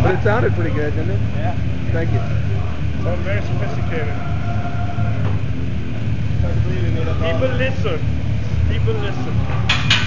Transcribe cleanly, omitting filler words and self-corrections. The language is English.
But it sounded pretty good, didn't it? Yeah. Thank you. So very sophisticated. People listen. People listen.